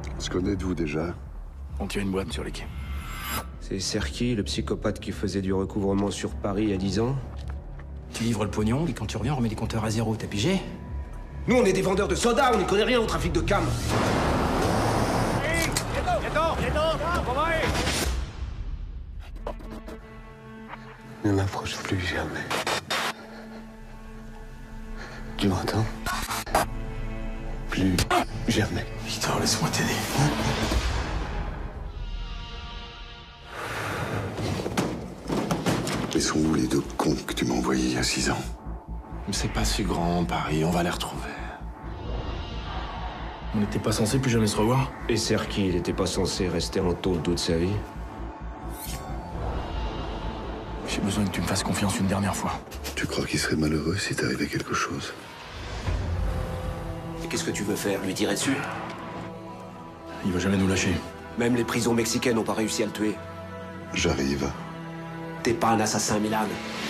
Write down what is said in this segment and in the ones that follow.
Se connaissez-vous déjà? On tient une boîte sur les quais. C'est Serki, le psychopathe qui faisait du recouvrement sur Paris il y a 10 ans. Tu livres le pognon, et quand tu reviens, on remet les compteurs à zéro. T'as pigé? Nous, on est des vendeurs de soda, on n'y connaît rien au trafic de cam. Ne m'approche plus jamais. Tu m'entends? Plus jamais. Victor, laisse-moi t'aider. Ils sont où les deux cons que tu m'as envoyés il y a 6 ans? C'est pas si grand, Paris, on va les retrouver. On n'était pas censé plus jamais se revoir? Et Serki, il était pas censé rester en tôle toute sa vie. J'ai besoin que tu me fasses confiance une dernière fois. Tu crois qu'il serait malheureux si t'arrivait quelque chose? Et qu'est-ce que tu veux faire? Lui tirer dessus? Il va jamais nous lâcher. Même les prisons mexicaines n'ont pas réussi à le tuer. J'arrive. T'es pas un assassin, Milan.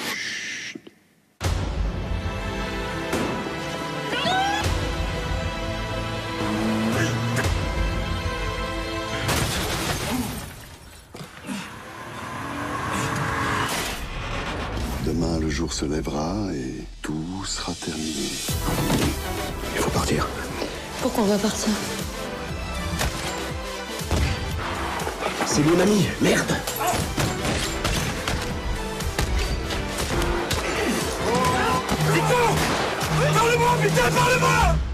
Demain, le jour se lèvera et tout sera terminé. Il faut partir. Pourquoi on va partir? C'est mon ami, merde! Victor! Parle-moi, putain, parle-moi!